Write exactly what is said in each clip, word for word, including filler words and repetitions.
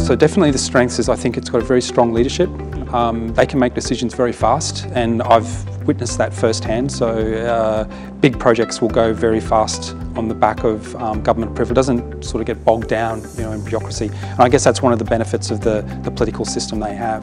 So definitely the strengths is I think it's got a very strong leadership. Um, they can make decisions very fast, and I've witnessed that firsthand. So uh, big projects will go very fast on the back of um, government approval. It doesn't sort of get bogged down, you know, in bureaucracy. And I guess that's one of the benefits of the, the political system they have.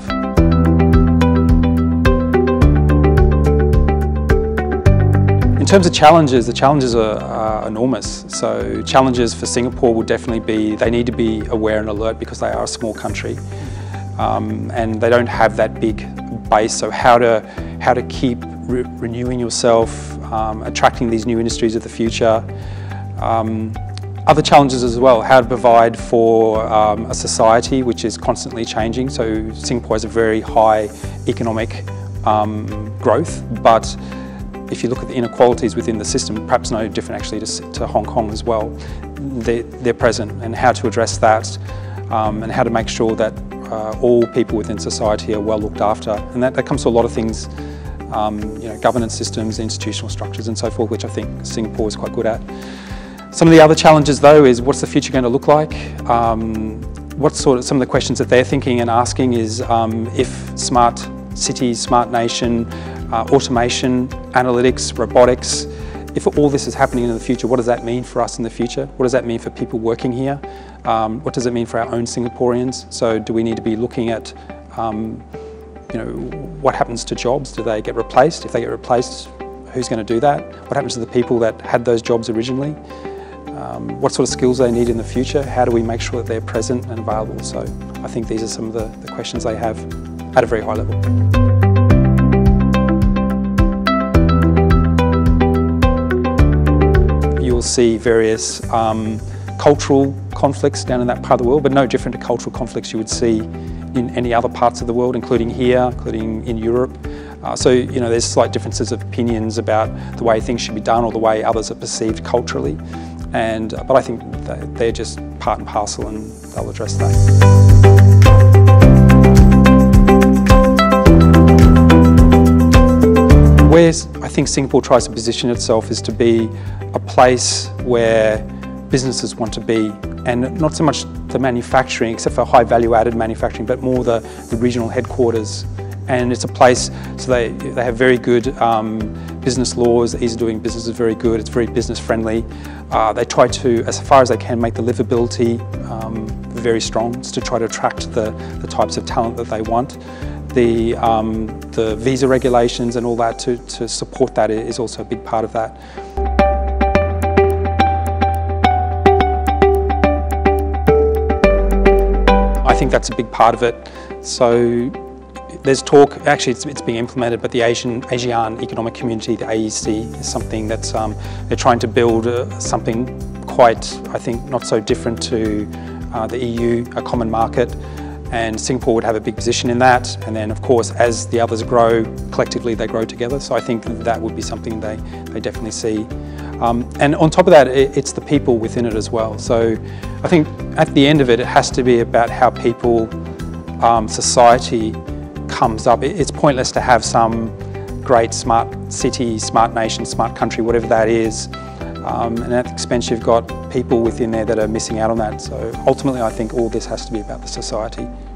In terms of challenges, the challenges are, are enormous. So challenges for Singapore would definitely be, they need to be aware and alert because they are a small country. Um, and they don't have that big base, so how to, how to keep re renewing yourself, um, attracting these new industries of the future. Um, other challenges as well, how to provide for um, a society which is constantly changing. So Singapore has a very high economic um, growth, but if you look at the inequalities within the system, perhaps no different actually to, to Hong Kong as well, they're, they're present, and how to address that, um, and how to make sure that uh, all people within society are well looked after. And that, that comes to a lot of things, um, you know, governance systems, institutional structures and so forth, which I think Singapore is quite good at. Some of the other challenges though is, what's the future going to look like? Um, what sort of, some of the questions that they're thinking and asking is, um, if smart cities, smart nation, Uh, automation, analytics, robotics, if all this is happening in the future, what does that mean for us in the future? What does that mean for people working here? Um, what does it mean for our own Singaporeans? So do we need to be looking at, um, you know, what happens to jobs? Do they get replaced? If they get replaced, who's going to do that? What happens to the people that had those jobs originally? Um, what sort of skills they need in the future? How do we make sure that they're present and available? So I think these are some of the, the questions they have at a very high level. You'll see various um, cultural conflicts down in that part of the world, but no different to cultural conflicts you would see in any other parts of the world, including here, including in Europe. Uh, so, you know, there's slight differences of opinions about the way things should be done or the way others are perceived culturally. And, uh, but I think they're just part and parcel, and they'll address that. Where I think Singapore tries to position itself is to be a place where businesses want to be, and not so much the manufacturing, except for high value-added manufacturing, but more the, the regional headquarters. And it's a place, so they, they have very good um, business laws, the ease of doing business is very good, it's very business friendly. Uh, they try to, as far as they can, make the livability um, very strong, to try to attract the, the types of talent that they want. The, um, the visa regulations and all that to, to support that is also a big part of that. I think that's a big part of it. So there's talk, actually it's, it's being implemented, but the Asian, ASEAN Economic Community, the A E C, is something that um, they're trying to build uh, something quite, I think, not so different to uh, the E U, a common market. And Singapore would have a big position in that, and then of course as the others grow, collectively they grow together, so I think that would be something they, they definitely see. Um, and on top of that, it, it's the people within it as well. So I think at the end of it, it has to be about how people, um, society comes up. It, it's pointless to have some great smart city, smart nation, smart country, whatever that is. Um, and at the expense you've got people within there that are missing out on that. So ultimately I think all this has to be about the society.